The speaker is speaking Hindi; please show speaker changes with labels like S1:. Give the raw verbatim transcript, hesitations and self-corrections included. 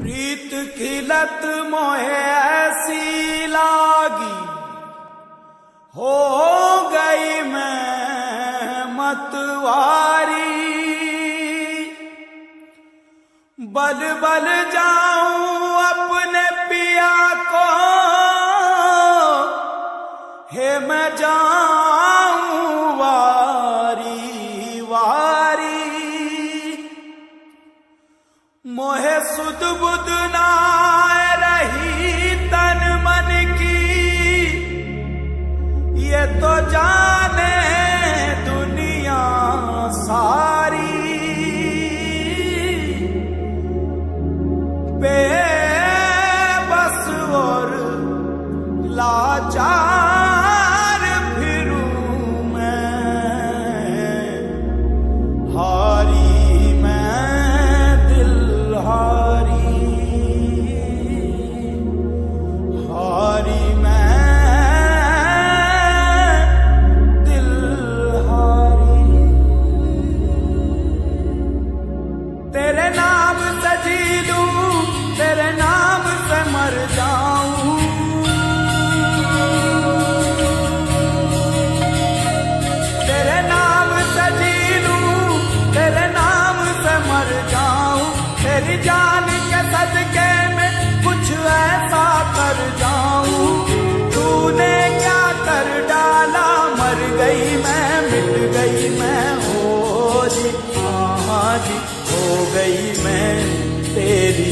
S1: प्रीत की लत मोहे ऐसी लागी, हो गई मैं मतवारी। बल बल जाऊं अपने पिया को, हे मैं जाऊं वारी वारी। मोहे सुध बुध ना रही तन मन की, ये तो जाने दुनिया सारी। बेबस और लाचार फिरूं मैं, हारी मैं दिल हारी, हारी मैं दिल हारी। तेरे नाम से जी लूं, तेरे नाम से मर जाऊं, तेरे नाम से जी लूं, तेरे नाम से मर जाऊं। तेरी जान के सदके में कुछ ऐसा कर जाऊं। तूने क्या कर डाला, मर गई मैं, मिट गई मैं, हो जी हाँ जी हो गई मैं तेरी